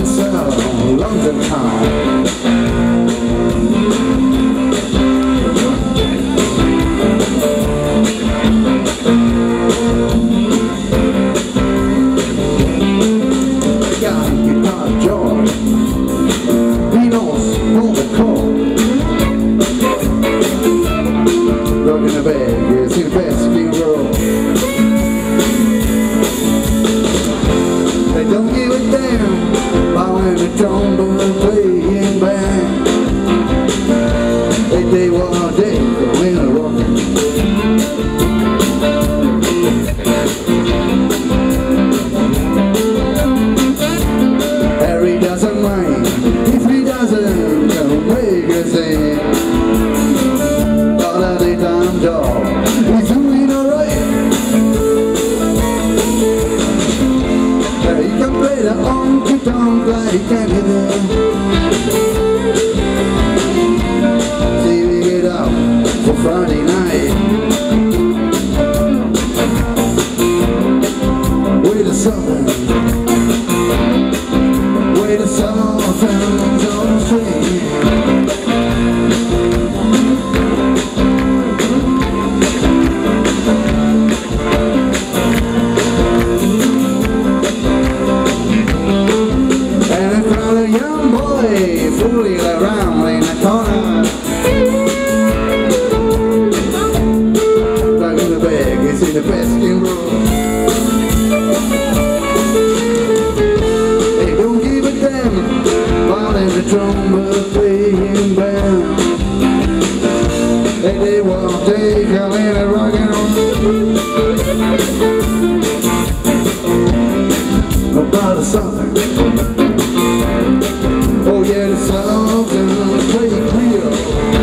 so London town. In the bag, yeah, see the best in the world. They don't give a damn about when the trombone playing band. They day one day when they're rocking. Harry doesn't mind if he doesn't make a scene. He's doing alright. He can play the honky tonk like Canada. See, we get out for Friday night with the southern, with the southern don't swing. Fooling around in the corner, back in the bag, it's in the basking room. They don't give a damn about the trumpet playing band. They won't take a little rock and roll about something. Oh yeah, the songs and play real.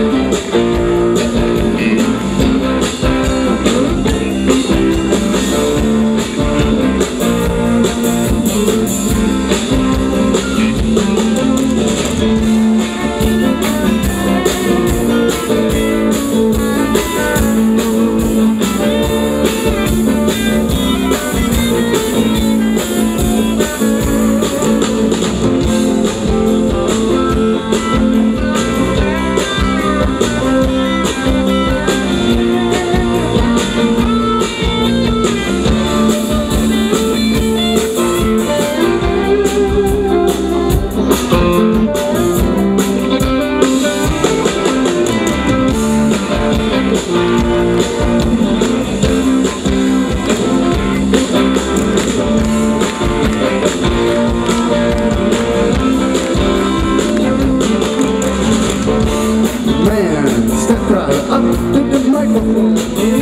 Step right up to the microphone.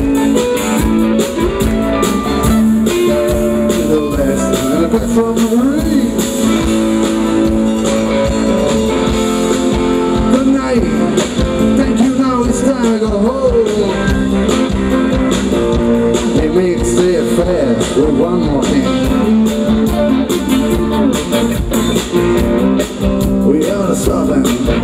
To the left and the best from the ring. Good night. Thank you, now it's time to go home. It makes it fast with one more thing. We are the Southern.